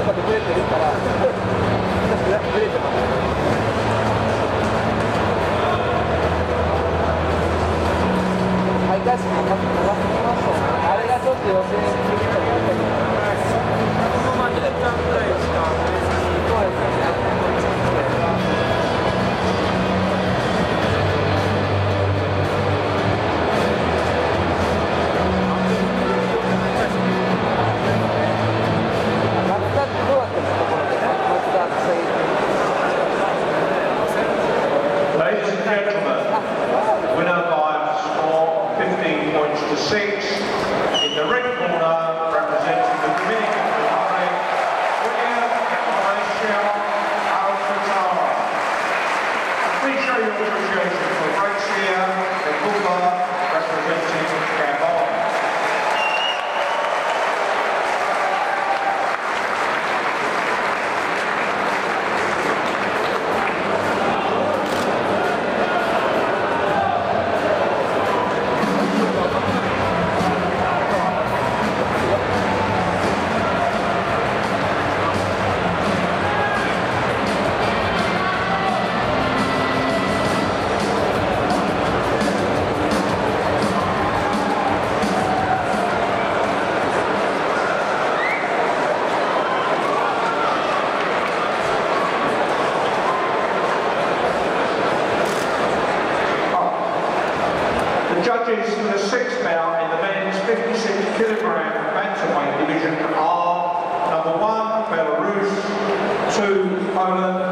かってくれてるから私ブレてます。開会式もまず飛ばしてきましたね。あれがちょっと予選すぎたと思ったけど、このまま2時間ぐらいしかそうですね。 Ladies and gentlemen, winner by a score 15 points to 6 in the red corner, representing the Dominican Republic, William ExCeL. Please show your appreciation for ExCeL, representing Gabon. Judges for the sixth bout in the men's 56kg bantamweight division are number 1, Belarus, 2, Poland,